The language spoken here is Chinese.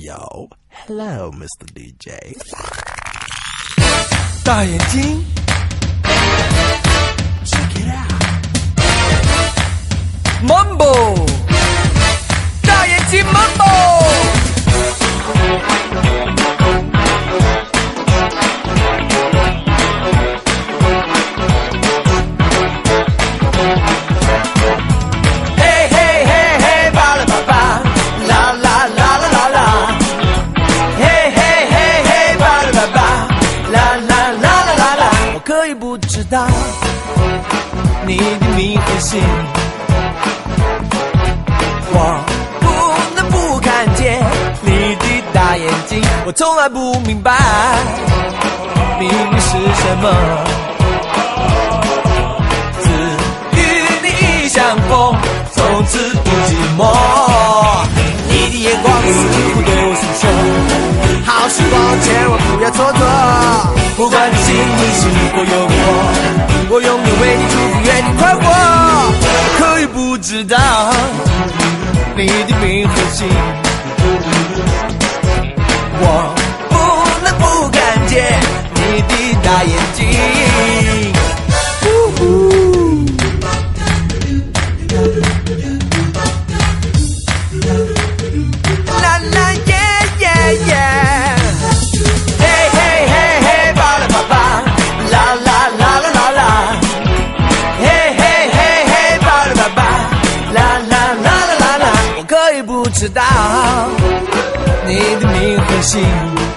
Yo, hello, Mr. DJ. 大眼睛 Check it out. Mambo 大眼睛 Mambo 可以不知道你的名和姓，我不能不看见你的大眼睛，我从来不明白命运是什么。自与你相逢，从此不寂寞。你的眼光似乎对我诉说，好时光千万不要蹉跎。不管你心里是否有我永远为你祝福，愿你快活。可以不知道你的名和姓，我不能不看见你的大眼睛。啦啦耶耶耶。不知道你的名和姓。